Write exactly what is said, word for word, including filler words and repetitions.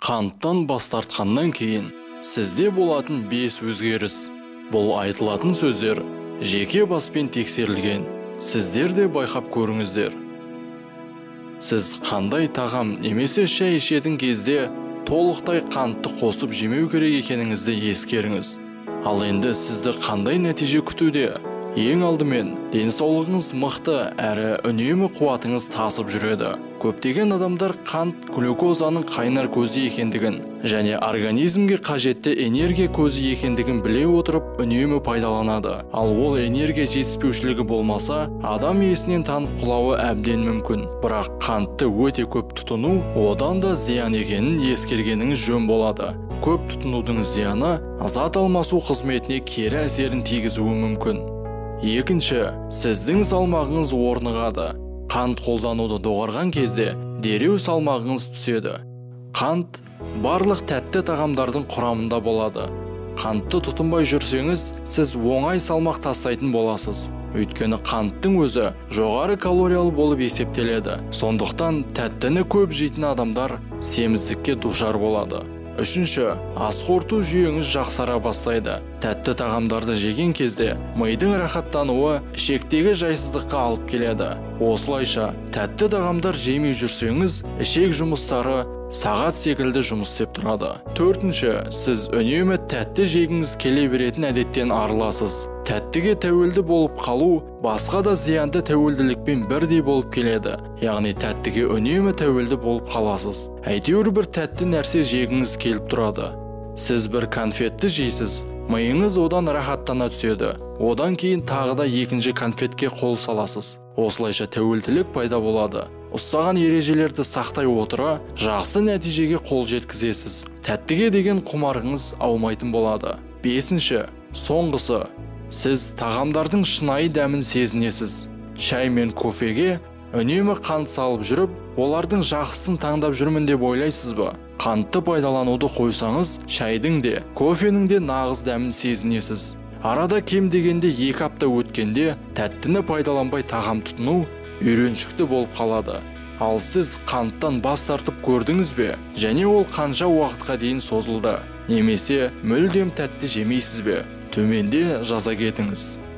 Қанттан бас тартқаннан кейін сізде болатын бес өзгеріс. Бұл айтылатын сөздер жеке баспен тексерілген. Сіздер де байқап көріңіздер. Сіз қандай тағам немесе шай ішетін кезде толықтай қантты қосып жемеу керек екеніңізді ескеріңіз. Ал енді сізді қандай нәтиже күтуде? Ең алдымен, денсаулығыңыз мықты әрі үнемі қуатыңыз тасып жүреді. Көптеген адамдар қант глюкозаның қайнар көзі екендігін және организмге қажетті энергия көзі екендігін біле отырып үнемі пайдаланады. Ал ол энергия жетіспеушілігі болмаса, адам есінен танып құлауы әбден мүмкін. Бірақ қантты өте көп тұтыну одан да зиян екенін ескергеніңіз жөн болады. Көп тұтынудың зияны зат алмасу қызметіне кері әсерін тигізуі мүмкін. Екінші, сіздің салмағыңыз орнығады. Қант қолдануды доғарған кезде дереу салмағыңыз түседі. Қант барлық тәтті тағамдардың құрамында болады. Қантты тұтынбай жүрсеңіз, сіз оңай салмақ тастайтын боласыз. Өйткені қанттың өзі жоғары калориялы болып есептеледі. Сондықтан тәттіні көп жейтін адамдар семіздікке душар болады. Үшінші, ас қорыту жүйеңіз жақсара бастайды. Тәтті тағамдарды жеген кезде мидың рахаттануы ішектегі жайсыздыққа алып келеді. Осылайша, тәтті тағамдар жемей жүрсеңіз, ішек жұмыстары сағат секілді жұмыс істеп тұрады. Төртінші, сіз үнемі тәтті жегіңіз келе беретін әдеттен арыласыз. Тәттіге тәуелді болып қалу басқа да зиянды тәуелділікпен бірдей болып келеді. Яғни тәттіге үнемі тәуелді болып қаласыз. Әйтеуір бір тәтті нәрсе жегіңіз келіп тұрады. Сіз бір конфетті жейсіз, миыңыз одан рахаттана түседі. Одан кейін тағы да екінші конфетке қол саласыз. Осылайша тәуелділік пайда болады. Ұстаған ережелерді сақтай отыра, жақсы нәтижеге қол жеткізесіз. Тәттіге деген құмарыңыз аумайтын болады. Бесінші, соңғысы, сіз тағамдардың шынайы дәмін сезінесіз. Шай мен кофеге үнемі қант салып жүріп, олардың жақсысын таңдап жүрмін деп ойлайсыз ба? Қантты пайдалануды қойсаңыз, шайдың де, кофенің де нағыз дәмін сезінесіз. Арада кем дегенде екі апта өткенде тәттіні пайдаланбай тағам тұтыну үйреншікті болып қалады. Ал сіз қанттан бас тартып көрдіңіз бе? Және ол қанша уақытқа дейін созылды? Немесе мүлдем тәтті жемейсіз бе? Төменде жаза кетіңіз.